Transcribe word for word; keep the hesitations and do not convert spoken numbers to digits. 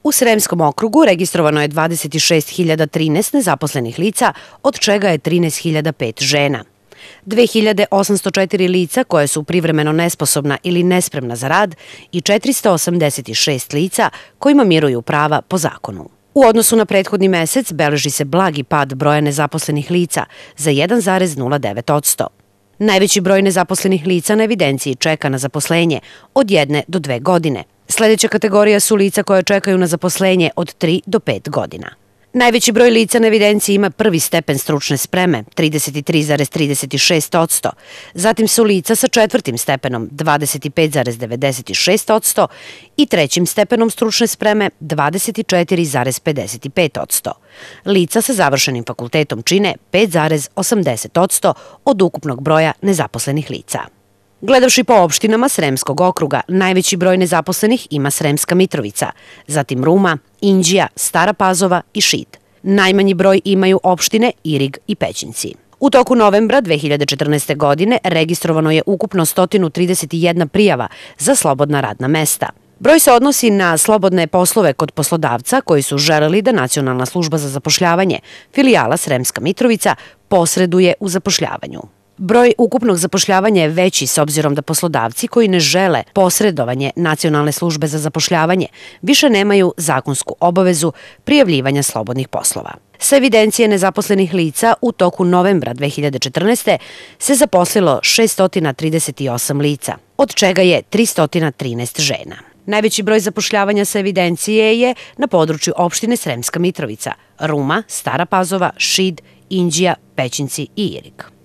U Sremskom okrugu registrovano je dvadeset šest hiljada trinaest nezaposlenih lica, od čega je trinaest hiljada pet žena. dve hiljade osamsto četiri lica koje su privremeno nesposobna ili nespremna za rad i četiristo osamdeset šest lica kojima miruju prava po zakonu. U odnosu na prethodni mesec beleži se blagi pad broja nezaposlenih lica za jedan zarez nula devet posto. Najveći broj nezaposlenih lica na evidenciji čeka na zaposlenje od jedne do dve godine. Sledeća kategorija su lica koja čekaju na zaposlenje od tri do pet godina. Najveći broj lica na evidenciji ima prvi stepen stručne spreme, trideset tri zarez trideset šest posto, zatim su lica sa četvrtim stepenom, dvadeset pet zarez devedeset šest posto i trećim stepenom stručne spreme, dvadeset četiri zarez pedeset pet posto. Lica sa završenim fakultetom čine pet zarez osamdeset posto od ukupnog broja nezaposlenih lica. Gledavši po opštinama Sremskog okruga, najveći broj nezaposlenih ima Sremska Mitrovica, zatim Ruma, Inđija, Stara Pazova i Šid. Najmanji broj imaju opštine Irig i Pećinci. U toku novembra dve hiljade četrnaeste. godine registrovano je ukupno sto trideset jedna prijava za slobodna radna mesta. Broj se odnosi na slobodne poslove kod poslodavca koji su želeli da Nacionalna služba za zapošljavanje, filijala Sremska Mitrovica, posreduje u zapošljavanju. Broj ukupnog zapošljavanja je veći s obzirom da poslodavci koji ne žele posredovanje Nacionalne službe za zapošljavanje više nemaju zakonsku obavezu prijavljivanja slobodnih poslova. Sa evidencije nezaposlenih lica u toku novembra dve hiljade četrnaeste. se zaposlilo šesto trideset osam lica, od čega je tristo trinaest žena. Najveći broj zapošljavanja sa evidencije je na području opštine Sremska Mitrovica, Ruma, Stara Pazova, Šid, Inđija, Pećinci i Irig.